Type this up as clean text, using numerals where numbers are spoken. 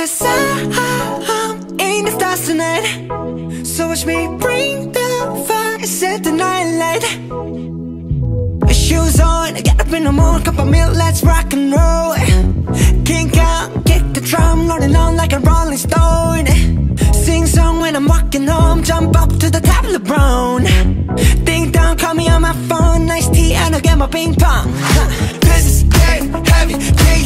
'cause I'm in the stars tonight. So watch me bring the fire, set the night light. Shoes on, get up in the morning, cup of milk, let's rock and roll. Kink out, kick the drum, rolling on like a rolling stone. Sing song when I'm walking home, jump up to the top of the brown. Ding dong, call me on my phone, nice tea and I'll get my ping pong. This is getting heavy,